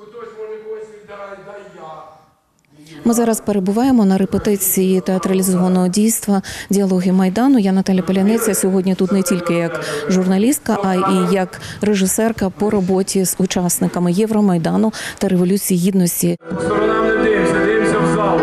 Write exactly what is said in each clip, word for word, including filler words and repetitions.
Ми зараз перебуваємо на репетиції театралізованого дійства «Діалоги Майдану». Я Наталя Полянець, сьогодні тут не тільки як журналістка, а й як режисерка по роботі з учасниками Євромайдану та Революції Гідності. Сторонам не дивимося, дивимося в зал.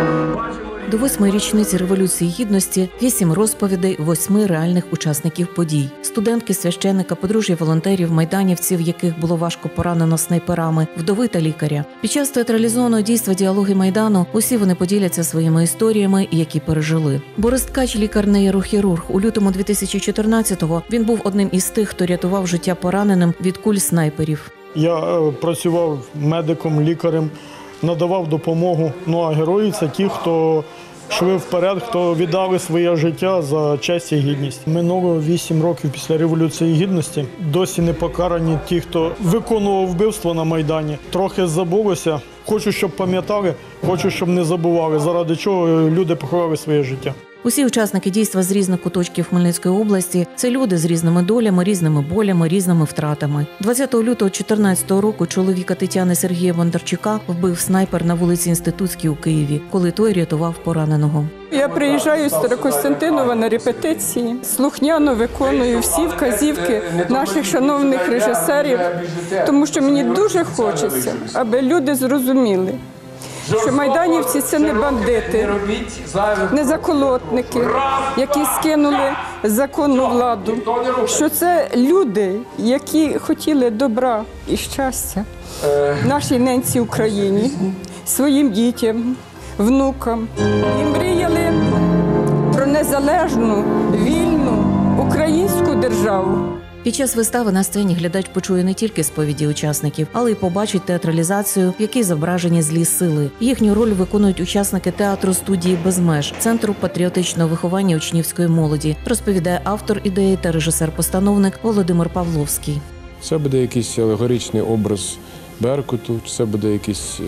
До восьмої річниці Революції Гідності вісім розповідей восьми реальних учасників подій. Студентки, священника, подружжя волонтерів, майданівців, яких було важко поранено снайперами, вдови та лікаря. Під час театралізованого дійства «Діалоги Майдану» усі вони поділяться своїми історіями, які пережили. Борис Ткач – лікар-нейрохірург. У лютому дві тисячі чотирнадцятого він був одним із тих, хто рятував життя пораненим від куль снайперів. Я працював медиком, лікарем, надавав допомогу. Ну а герої – це ті, хто йшли вперед, хто віддали своє життя за честь і гідність. Минуло вісім років після Революції Гідності. Досі не покарані ті, хто виконував вбивство на Майдані. Трохи забулося. Хочу, щоб пам'ятали, хочу, щоб не забували, заради чого люди поклали своє життя. Усі учасники дійства з різних куточків Хмельницької області – це люди з різними долями, різними болями, різними втратами. двадцятого лютого дві тисячі чотирнадцятого року чоловіка Тетяни Сергія Бондарчука вбив снайпер на вулиці Інститутській у Києві, коли той рятував пораненого. Я приїжджаю з Старокостянтинова на репетиції, слухняно виконую всі вказівки наших шановних режисерів, тому що мені дуже хочеться, аби люди зрозуміли, що майданівці – це не бандити, не заколотники, які скинули законну владу, що це люди, які хотіли добра і щастя нашій ненці Україні, своїм дітям, внукам. І мріяли про незалежну, вільну українську державу. Під час вистави на сцені глядач почує не тільки сповіді учасників, але й побачить театралізацію, в якій зображені злі сили. Їхню роль виконують учасники театру студії «Без меж» Центру патріотичного виховання учнівської молоді, розповідає автор ідеї та режисер-постановник Володимир Павловський. Це буде якийсь алегоричний образ Беркуту, це буде якісь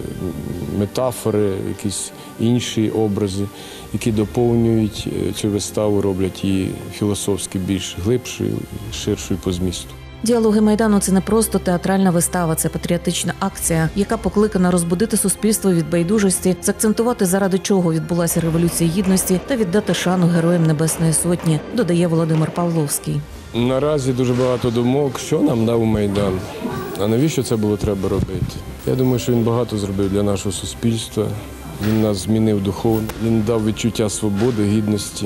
метафори, якісь інші образи, які доповнюють цю виставу, роблять її філософськи більш глибшою, ширшою по змісту. «Діалоги Майдану» – це не просто театральна вистава, це патріотична акція, яка покликана розбудити суспільство від байдужості, заакцентувати, заради чого відбулася Революція Гідності та віддати шану героям Небесної Сотні, додає Володимир Павловський. Наразі дуже багато думок, що нам дав Майдан, а навіщо це було треба робити. Я думаю, що він багато зробив для нашого суспільства, він нас змінив духовно, він дав відчуття свободи, гідності.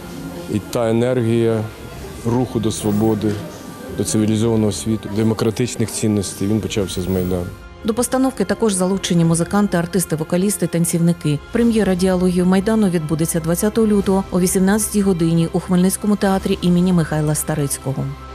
І та енергія руху до свободи, до цивілізованого світу, демократичних цінностей, він почався з Майдану. До постановки також залучені музиканти, артисти, вокалісти, танцівники. Прем'єра «Діалогів Майдану» відбудеться двадцятого лютого о вісімнадцятій годині у Хмельницькому театрі імені Михайла Старицького.